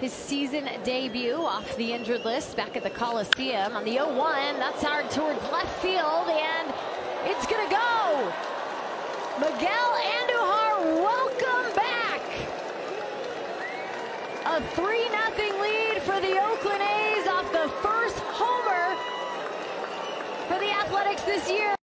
his season debut off the injured list back at the Coliseum on the 0-1. That's hard towards left field, and it's gonna go. Miguel Andujar, welcome back. A 3-0 lead for the Oakland A's off the first homer for the Athletics this year.